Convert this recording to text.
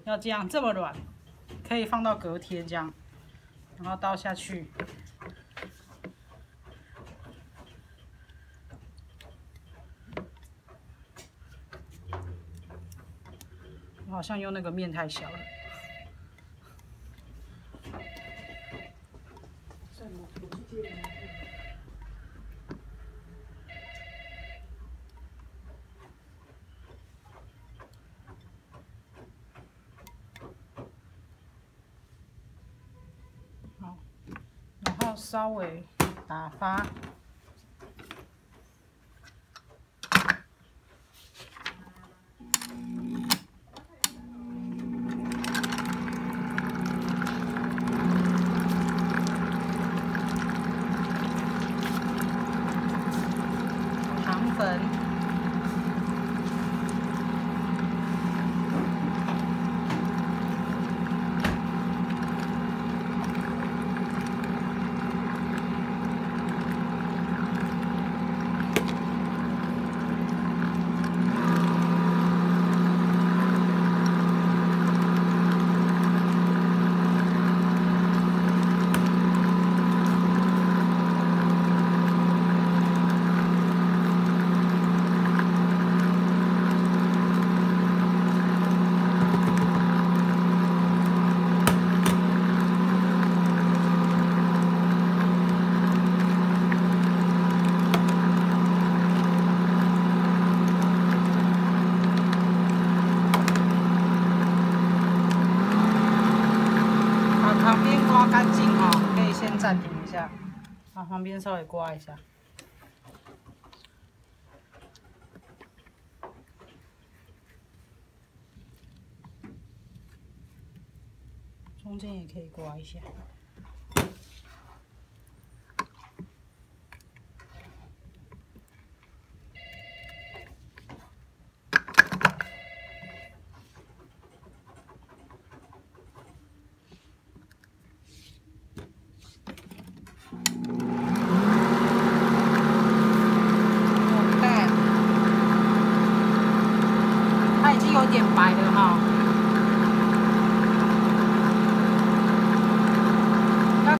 要这样这么软，可以放到隔天这样，然后倒下去。我好像用那个面太小了。 好，然后稍微打发。 糖粉，旁边刮干净哈，可以先暂停一下，把旁边稍微刮一下。中间也可以刮一下。它已经有点白了哈。